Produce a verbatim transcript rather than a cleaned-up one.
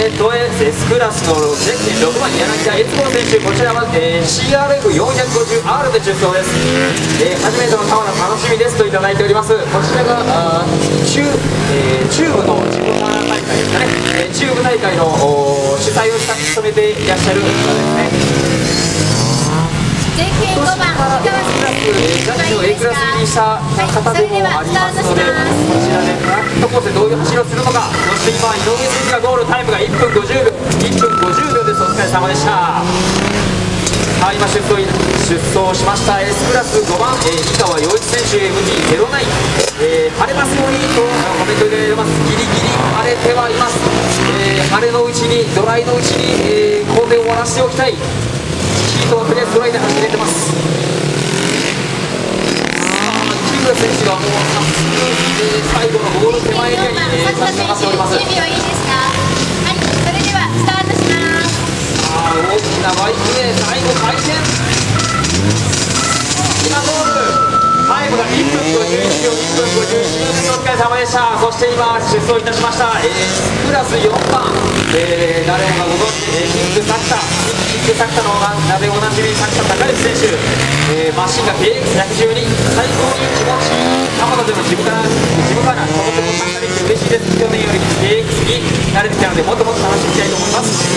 えーと S クラスのゼッケンろくばん柳田悦子選手、こちらは、えー、シーアールエフよんひゃくごじゅうアール で出走です。えー、初めての川の楽しみですといただいております。こちらがあー中、えー、中部の自分川大会ですかね、えー、中部大会の主催を務めていらっしゃる方ですね。 ゼッケンごばん、氷川選手、 ジャッジを A クラス入りした方でもありますので、こちらでトラックとコースでどういう走りをするのか。そして今井上選手がゴール、タイムがいっぷんごじゅうびょう、いっぷんごじゅうびょうです。お疲れ様でした。さあ今出走出走しました S クラスごばん、えー、井川陽一選手 エムティーゼロナイン、えー、晴れますようにとコメント入れられます。ギリギリ晴れてはいます。えー、晴れのうちにドライのうちに、えー、工程を終わらせておきたい。シートはとりあえずドライで走れてます。木村選手がもう早速、えー、最後のゴール手前エリアに、えー、差し掛かっております。 準備はいいですか。はい、それではスタートします。 さあ大きなバイクで最後回転、今ゴール、タイムがいっぷんごじゅういちびょう、いっぷんごじゅういちびょうです。お疲れ様でした。そして今出走いたしました、えー、クラスよんばん、えー、誰もがご存知、えー、キングサクタキングサクタの名でおなじみサクタ高之選手、えー、マシンが ケーエックスひゃくじゅうに、最高に気持ちいい浜田での自分から自分からとても参加できて嬉しいです。去年より ケーエックス に慣れてきたのでもっともっと楽しみたいと思います。